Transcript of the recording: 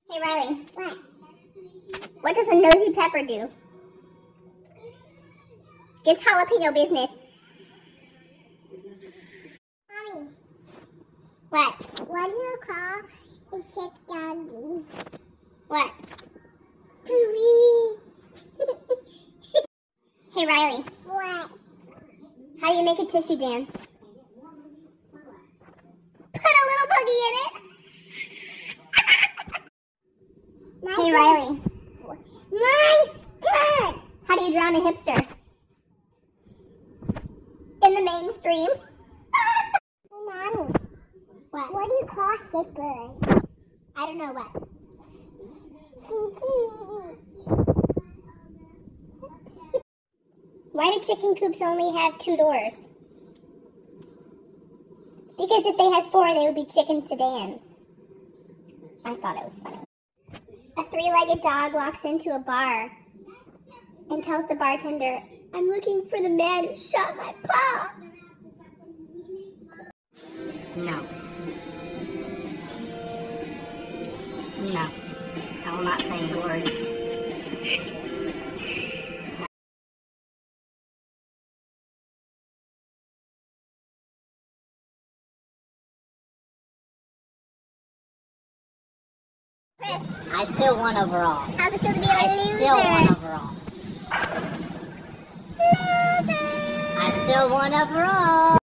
Hey Riley, What? what does a nosy pepper do? Gets jalapeno business. Mommy, What? what do you call a sick doggy? What? Pooey. Hey Riley, What? how do you make a tissue dance? Put a little boogie in it. Hey Riley, My turn! how do you drown a hipster? In the mainstream. Hey, Mommy, what do you call a sick bird? I don't know what. CTV. Why do chicken coops only have 2 doors? Because if they had 4, they would be chicken sedans. I thought it was funny. A 3-legged dog walks into a bar and tells the bartender, "I'm looking for the man who shot my paw." No. No. I will not say engorged. Chris, I still won overall. how's it feel to be a I loser? still won overall. Loser! I still won overall.